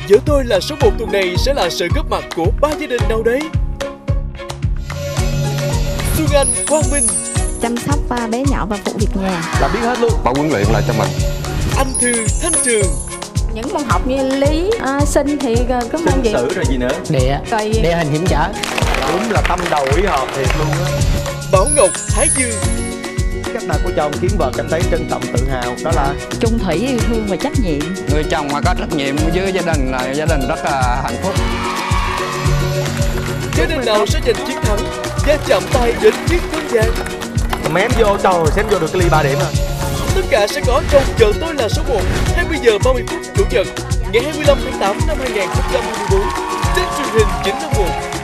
Vợ tôi là số 1 tuần này sẽ là sự góp mặt của ba gia đình nào đấy? Xuân Anh, Quang Minh, chăm sóc bé nhỏ và phụ việc nhà, làm biết hết luôn. Ban huấn luyện là cho mình. Anh Thư, Thanh Trường, những môn học như lý, sinh thì có môn gì? Sử rồi gì nữa? Địa hình hiểm trở. Đúng là tâm đầu ý hợp thiệt luôn á. Bảo Ngọc, Hải Dương. Cách nào của chồng khiến vợ cảm thấy trân trọng tự hào đó là chung thủy, yêu thương và trách nhiệm. Người chồng mà có trách nhiệm với gia đình là gia đình rất là hạnh phúc. Gia đình nào sẽ giành chiến thắng và chạm tay đến chiếc cân vàng? mém vô, trời xém vô được cái ly 3 điểm à. Tất cả sẽ có trong Vợ Tôi Là Số 1, 20 giờ 30 phút Chủ nhật ngày 25 tháng 8 năm 2024 trên truyền hình 951.